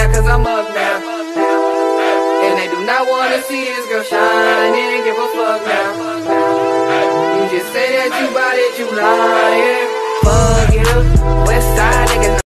now, cause I'm up now. And they do not wanna see this girl shine, and give a fuck now. You just say that you bout it, you lie.